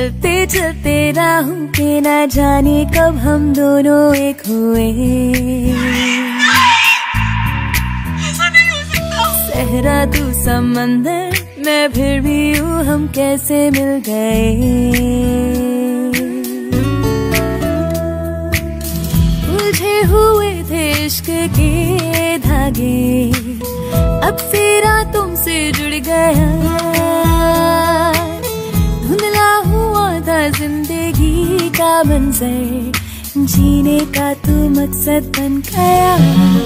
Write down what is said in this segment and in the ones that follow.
चलते चलते राहों पे ना जाने कब हम दोनों एक हुए। सहरा तू समंदर, मैं फिर भी यूं हम कैसे मिल गए। उलझे हुए थे इश्क के धागे, अब फेरा तुमसे जुड़ गया। धुंधला हुआ था जिंदगी का मंजर, जीने का तू मकसद बन गया।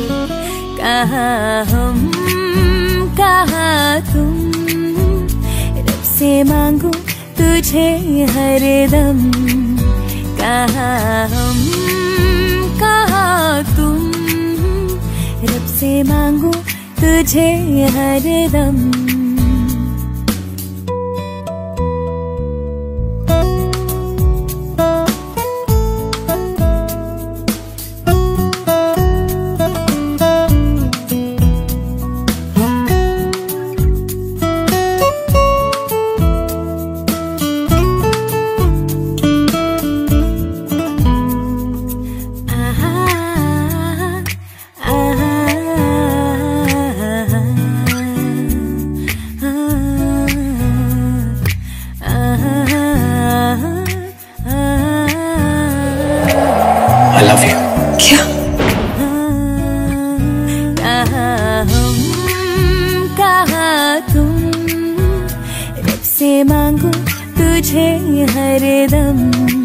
कहाँ हम कहाँ तुम, रब से मांगू तुझे हर दम। कहाँ हम कहाँ तुम, रब से मांगू तुझे हर दम। I love you. क्या? कहाँ हम कहाँ तुम, रब से मांगू तुझे हर दम।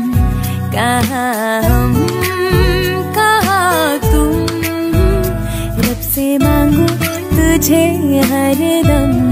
कहाँ हम कहाँ तुम, रब से मांगू तुझे हर दम।